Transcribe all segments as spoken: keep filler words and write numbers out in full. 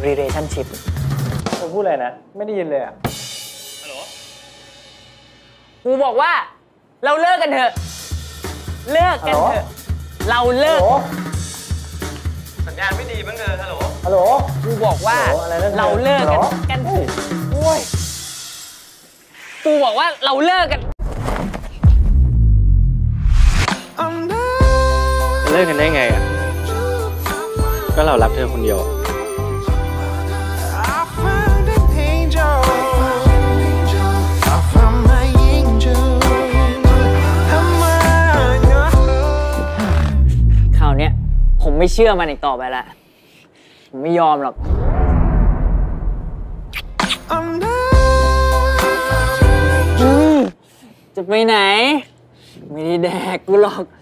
relationship เธอพูดอะไรนะไม่ได้ยินเลยอ่ะฮัลโหลกูบอกว่าเราเลิกกันเถอะเลิกกันเถอะเราเลิกสัญญาณไม่ดีบ้างเธอฮัลโหลฮัลโหลกูบอกว่าเราเลิกกันกันโอ้ยกูบอกว่าเราเลิกกันเลิกกันได้ไงอ่ะก็เรารักเธอคนเดียวคราวนี้ผมไม่เชื่อมันอีกต่อไปละผมไม่ยอมหรอกจะไปไหนไม่ได้แดกกูหรอก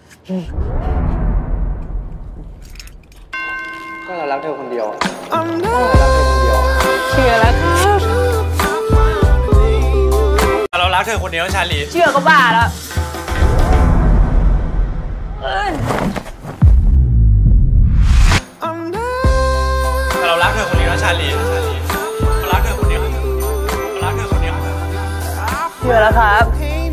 ก็เรารักเธอคนเดียวก็เรารักเธอคนเดียวเชื่อแล้วครับเรารักเธอคนเดียวชาลีเชื่อก็บ้าแล้วเรารักเธอคนเดียวชาลีเรารักเธอคนเดียวเรารักเธอคนเดียวเชื่อแล้วครับ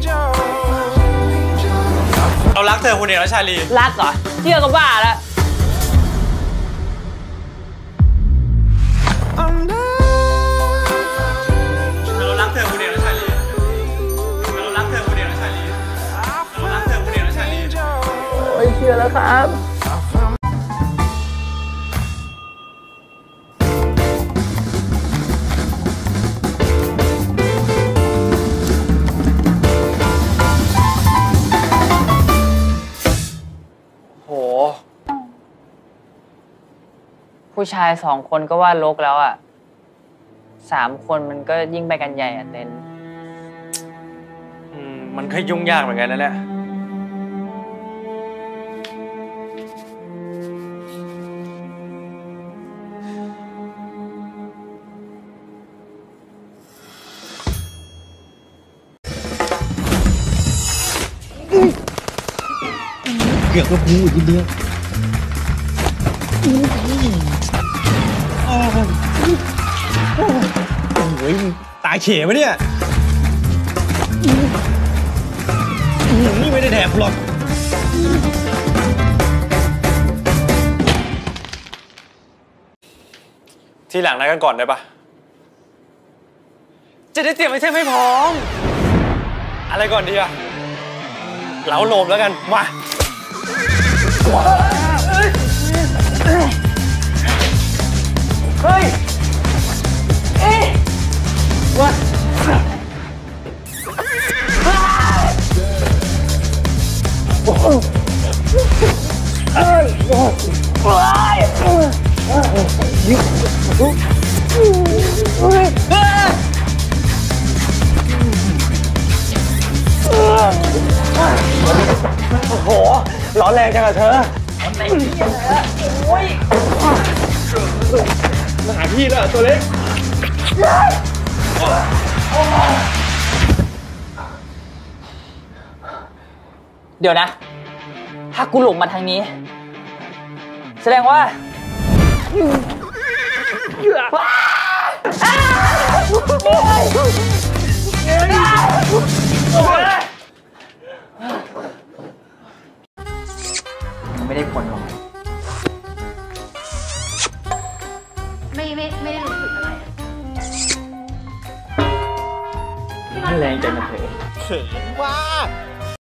เรารักเธอคนเดียวชาลีรักเหรอเชื่อก็บ้าแล้วเรารักเธอคนเดียวชาลีเรารักเธอคนเดียวชาลีเรารักเธอคนเดียวชาลีโอ้ยเชื่อแล้วครับโหผู้ชายสองคนก็ว่าลกแล้วอ่ะสามคนมันก็ยิ่งไปกันใหญ่อ่ะเต้นอืมมันก็ยุ่งยากเหมือนกันนะเนี่ยเกือบก็พูดทีเดียวโอ้ยตายเฉยปะเนี่ยนี่ไม่ได้แถบหรอกทีหลังนัดกันก่อนได้ปะจะได้เตรียมไอเทมให้พร้อมอะไรก่อนดีอะเหลาโลมแล้วกันมาเฮ้ยเอ๊ะวะโอ้โหเฮ้ยโอ้โหโอ้โหร้อนแรงจังอะเธอไหนพี่อะโอ้ยมาหาพี่แล้วตัวเล็กเดี๋ยวนะถ้ากูหลงมาทางนี้แสดงว่าไม่ได้ผลหรอกไม่ไม่ไม่ได้รู้สึกอะไรมันแรงจังนะเธอเขินว่า